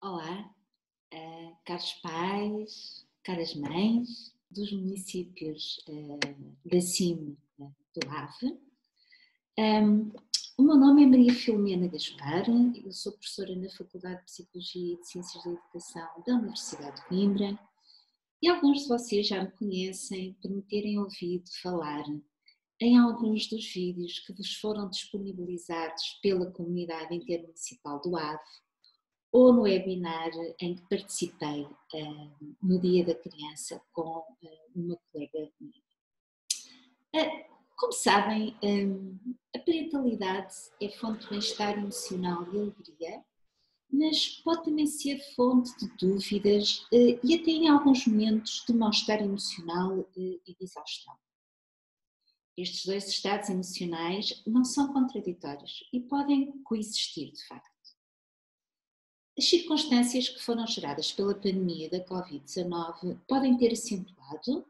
Olá, caros pais, caras mães dos municípios da CIM do Ave. O meu nome é Maria Filomena Gaspar, eu sou professora na Faculdade de Psicologia e de Ciências da Educação da Universidade de Coimbra e alguns de vocês já me conhecem por me terem ouvido falar em alguns dos vídeos que vos foram disponibilizados pela comunidade intermunicipal do Ave ou no webinar em que participei no Dia da Criança com uma colega minha. Como sabem, a parentalidade é fonte de bem-estar emocional e alegria, mas pode também ser fonte de dúvidas e até em alguns momentos de mal-estar emocional e de exaustão. Estes dois estados emocionais não são contraditórios e podem coexistir, de facto. As circunstâncias que foram geradas pela pandemia da Covid-19 podem ter acentuado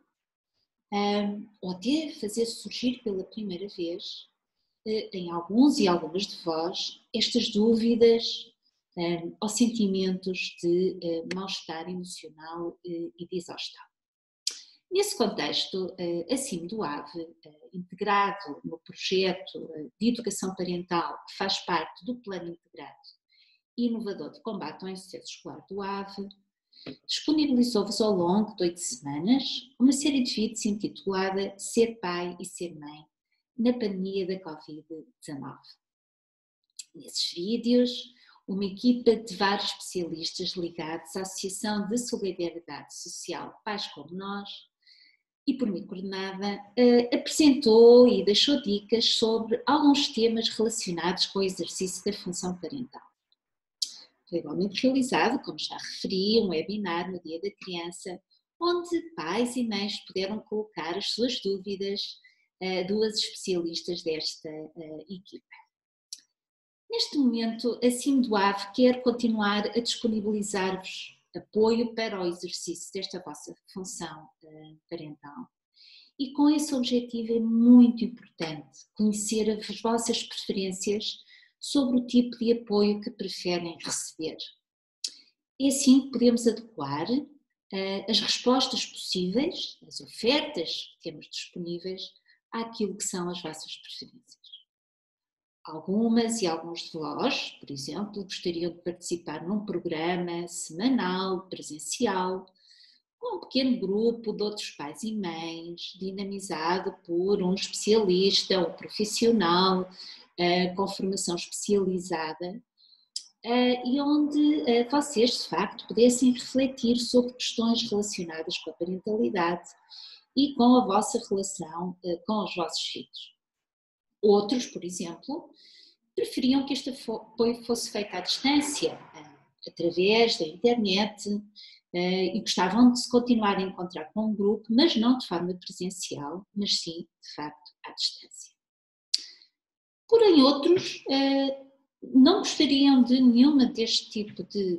ou até fazer surgir pela primeira vez em alguns e algumas de vós estas dúvidas ou sentimentos de mal-estar emocional e de exaustão. Nesse contexto, a CIM do Ave, integrado no projeto de educação parental que faz parte do Plano Integrado Inovador de Combate ao Insucesso Escolar do Ave, disponibilizou-vos ao longo de 8 semanas uma série de vídeos intitulada Ser Pai e Ser Mãe na Pandemia da Covid-19. Nesses vídeos, uma equipa de vários especialistas ligados à Associação de Solidariedade Social Pais Como Nós e por mim coordenada, apresentou e deixou dicas sobre alguns temas relacionados com o exercício da função parental. Foi igualmente realizado, como já referi, um webinar no Dia da Criança, onde pais e mães puderam colocar as suas dúvidas a duas especialistas desta equipa. Neste momento, a CIM do Ave quer continuar a disponibilizar-vos apoio para o exercício desta vossa função parental. E com esse objetivo é muito importante conhecer as vossas preferências sobre o tipo de apoio que preferem receber. É assim que podemos adequar as respostas possíveis, as ofertas que temos disponíveis, àquilo que são as vossas preferências. Algumas e alguns de vós, por exemplo, gostariam de participar num programa semanal, presencial, com um pequeno grupo de outros pais e mães, dinamizado por um especialista, um profissional, com formação especializada, e onde vocês, de facto, pudessem refletir sobre questões relacionadas com a parentalidade e com a vossa relação com os vossos filhos. Outros, por exemplo, preferiam que este apoio fosse feito à distância, através da internet, e gostavam de se continuar a encontrar com um grupo, mas não de forma presencial, mas sim, de facto, à distância. Porém, outros não gostariam de nenhum deste tipo de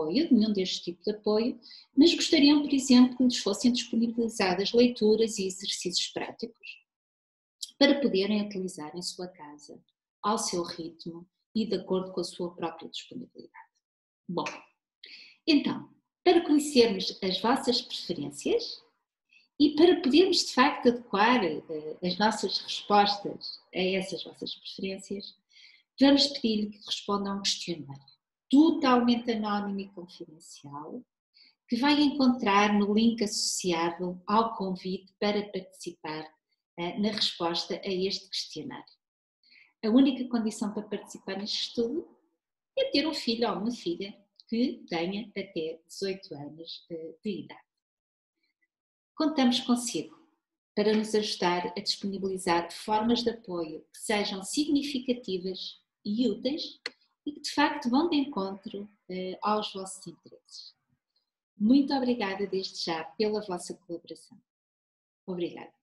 apoio, mas gostariam, por exemplo, que lhes fossem disponibilizadas leituras e exercícios práticos para poderem utilizar em sua casa, ao seu ritmo e de acordo com a sua própria disponibilidade. Bom, então, para conhecermos as vossas preferências e para podermos de facto adequar as nossas respostas a essas vossas preferências, vamos pedir-lhe que responda a um questionário totalmente anónimo e confidencial que vai encontrar no link associado ao convite para participar na resposta a este questionário. A única condição para participar neste estudo é ter um filho ou uma filha que tenha até 18 anos de idade. Contamos consigo para nos ajudar a disponibilizar formas de apoio que sejam significativas e úteis e que de facto vão de encontro aos vossos interesses. Muito obrigada desde já pela vossa colaboração. Obrigada.